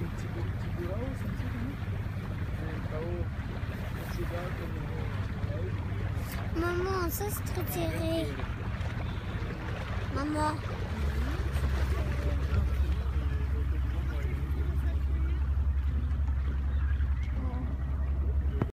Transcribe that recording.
petit bout là-haut, c'est ça, là-haut, au cheval, comme là-haut. Maman, ça c'est trop tiré. Maman.